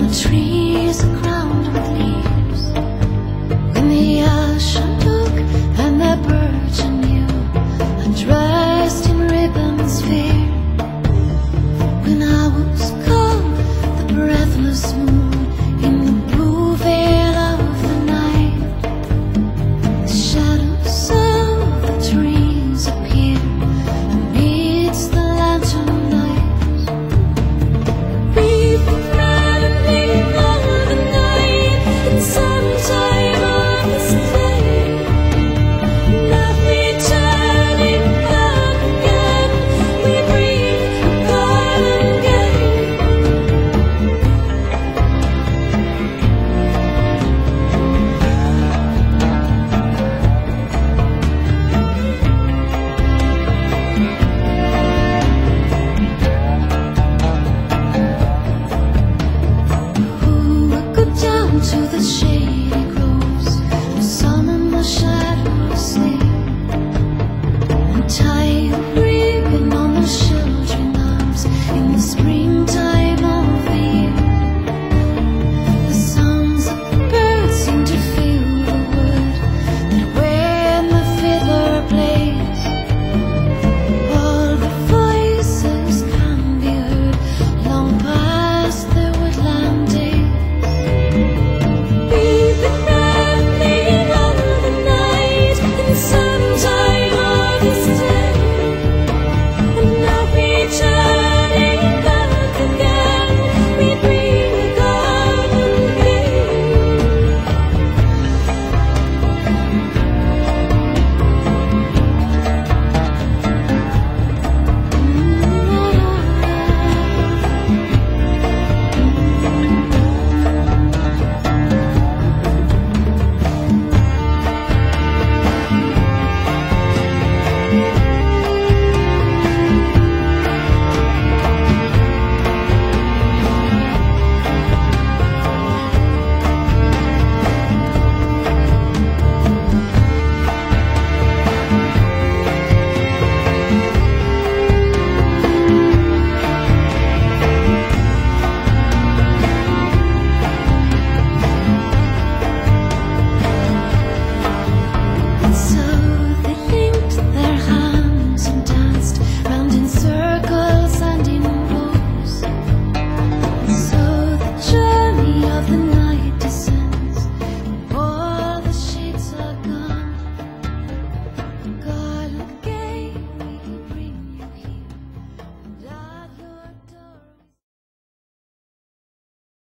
the trees are crowned with leaves, when the ocean took and the birds and you, undressed in ribbons fair. When I was cold, the breathless moon in the blue veil of the night, the shadows of the trees appear amidst the lantern lights. We've been running all the night, and sometime on this day, nothing turning back again, we breathe a golden gate. Who would go down to the shade?